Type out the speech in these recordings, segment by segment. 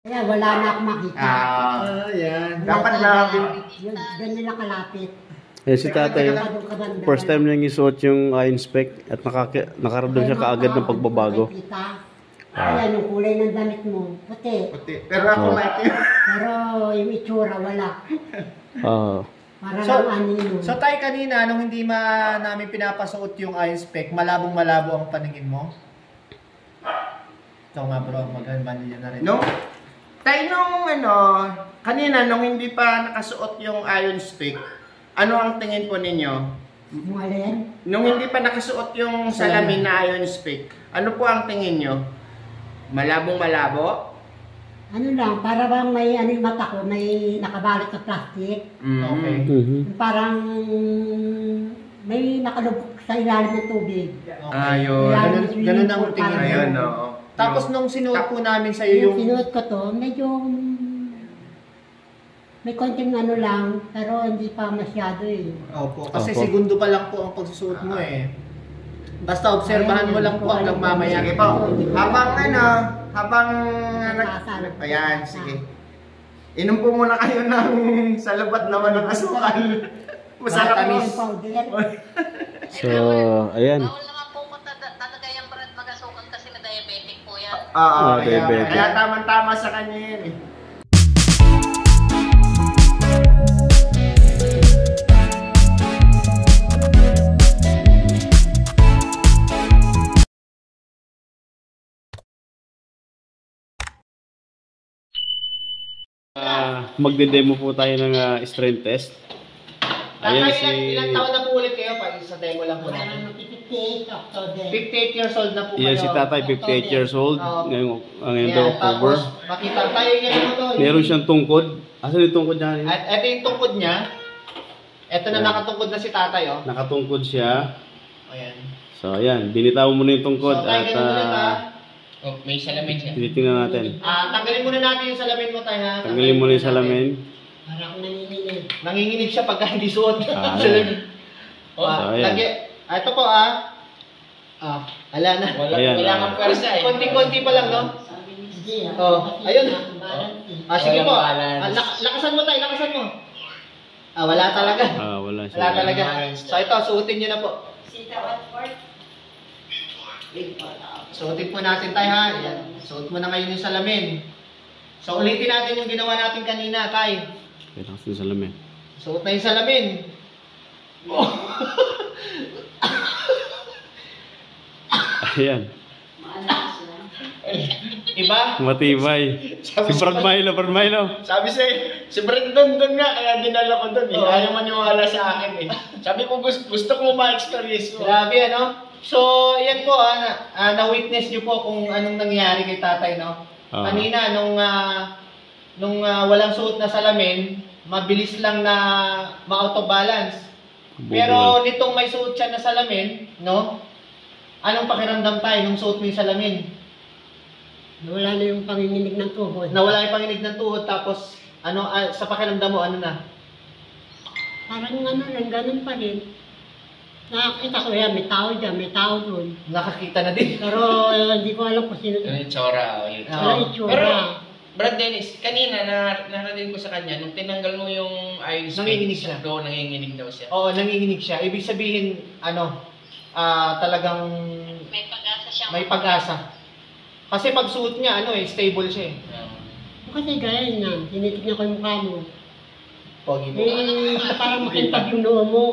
Kaya wala na akong makita. Yan. Dapat lang. Ganyan lang kalapit. Eh si tatay, first time niyang isuot yung eye inspect at nakaramdam siya kaagad ng pagbabago. Ayan, yung kulay ng damit mo, puti. Pero ako maitim. Pero yung itsura, wala. Para So, lang anino. So tayo kanina, nung hindi namin pinapasuot yung eye spec, malabong-malabo ang paningin mo? Ito nga bro, maganda niya na rin. No? Tayo kanina nung hindi pa nakasuot yung iron stick, ano ang tingin po ninyo? Yung alin? Nung hindi pa nakasuot yung salamin na iron stick, ano po ang tingin nyo? Malabong-malabo? Ano lang, para bang may ano yung mata ko, may nakabalot na plastic. Okay. Parang may nakalubog sa ilalim ng tubig. Ayun. Ganun ang tingin. Ayun, oo. Tapos nung sinuot po namin sa iyo Yung yung... sinuot ko to, medyo may konting ano lang, pero hindi pa masyado eh. Opo, kasi segundo pa lang po ang pagsusuot mo eh. Basta obserbahan mo lang po hanggang mamaya. Sige po. Habang ayan, sige. Inom po muna kayo ng salabat naman ng asukal. Masarap po. So, ayan. Bawal naman po tatagayan Brad mag-asukan kasi na diabetic po yan. Oo, diabetic. kaya tama-tama sa kanya yun eh. Magde-demo po tayo ng strength test. Ayan Ilang taon na po ulit kayo? Pag sa demo lang po natin. 58 October. 58 years old na po kayo. Yan si tatay, 58 years old. Ngayon daw October. Tapos, makita tayo niya mo to. Meron siyang tungkod. Asan yung tungkod niya? At ito yung tungkod niya. Ito na nakatungkod na si tatay, oh. Nakatungkod siya. Ayan. So, ayan. Binitawan mo na yung tungkod. So, tayo At ganun ulit, ha? Oh, may salamin siya. tinitingnan natin. Tanggalin muna natin yung salamin mo tayo, ha? Tanggalin mo na yung salamin. Para akong nanginginig. Nanginginig siya pagka hindi suot. Ayan. Oh, So, ayan. ito po, ala na. Ayan, Wala kang pwersa eh. Konti-konti pa lang, no? Hindi ah. Oh, ayun. Sige po. Walang balance. Lakasan mo tayo, lakasan mo. Wala talaga. Wala siya. Wala talaga. So ito, suotin nyo na po. Suotin po natin tayo, ha? Ayan. Suot mo na ngayon yung salamin. So ulitin natin yung ginawa natin kanina, tay. Kailangan sa salamin. Suot na yung salamin. Oh. Ayan. Iba? Matibay. Si Brad Milo. Sabi si Brandon doon nga, kaya dinala ko doon eh. Oo. Ayaw maniwala sa akin eh. Sabi ko gusto ko ma-experience mo. Grabe, ano? So, yan po, na-witness nyo po kung anong nangyari kay tatay, no? Kanina, nung walang suot na salamin, mabilis lang na ma-out of balance. Pero nitong may suot siya na salamin, no? Anong pakiramdam tayo nung suot mo yung salamin? Nawala na yung panginginig ng tuhod. Nawala yung panginig ng tuhod, tapos sa pakiramdam mo, ano na? Parang ano lang, ganun pa rin. Nakakita ko yan, may tao dyan, may tao doon. Nakakita na din. Pero hindi ko alam kung sino. Yung itsura, yun. Wala itsura. Pero, Brad Dennis, kanina narinig ko sa kanya, nung tinanggal mo yung iron spec, Nanginginig siya. doon nanginginig daw siya. Oo, nanginginig siya. Ibig sabihin, talagang May pag-asa siya. may pag-asa. Kasi pag suot niya, stable siya eh. Kasi gaya yan, tinitignan ko yung mukha mo. Pogi mo. Parang makintab yung noo mo.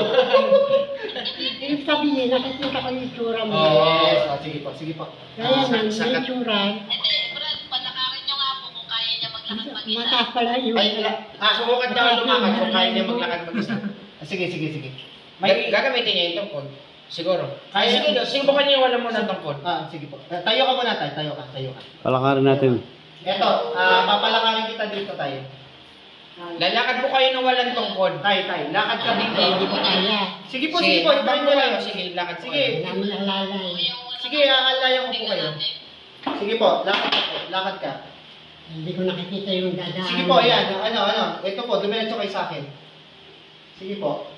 Ibig sabihin, nakikita ko yung itsura mo. Yes. Sige po. Kaya yan, may itsura. Hindi, Brad, palakarin nyo nga po kung kaya niya maglakad mag-isa. Mataas pala yun. Subukan daw lumakad kung kaya niya maglakad mag-isa. Sige. Gagamitin niya yung tungkod. Siguro. Kaya- Sige, subukan niya wala mo ng tungkod. Sige po. Tayo ka muna tayo. Tayo ka. Palakarin natin. Eto, papalakarin kita dito tayo. Lalakad po kayo ng walang tungkod. Tayo. Lakad ka dito. Hindi ko kaya. Sige po. Ibahin mo lang. Sige, lakad po Sige. kayo. Wala mo nalalay. Sige, aalayan ko po kayo. Sige po, lakad ka. Hindi ko nakikita yung dadaan. Sige po, ayan. Ito po, dumiretso kayo sa akin. Sige po.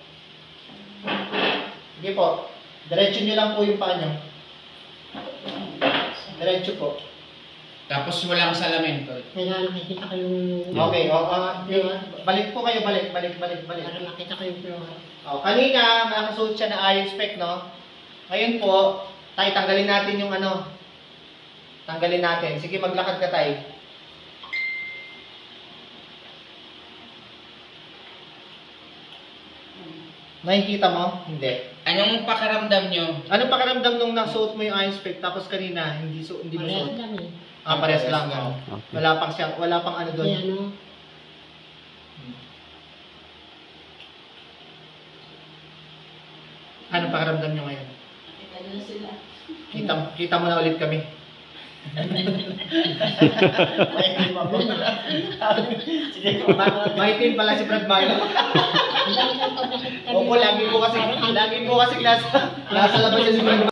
Diretso nyo lang po yung paa nyo. Diretso po. Tapos walang salamin, tol. Kaya nakikita ko yung... Okay, balik po kayo, balik. Para makita ko yung floor. Kanina, nakasuot siya na iron spec, no? Ngayon po, tayo tanggalin natin yung ano. Tanggalin natin. Sige, maglakad ka tayo. Nakikita mo? Hindi. Anong pakiramdam nyo? Anong pakiramdam nung nasuot mo yung iron spec tapos kanina hindi mo Parehas suot? lang eh. Parehas lang. Okay. Wala pang ano doon. Kaya ano, Anong pakiramdam nyo ngayon? Kita mo na ulit kami. Maitim pala si Brad Milo. Opo, lagi po kasi nasa labas siya si Brad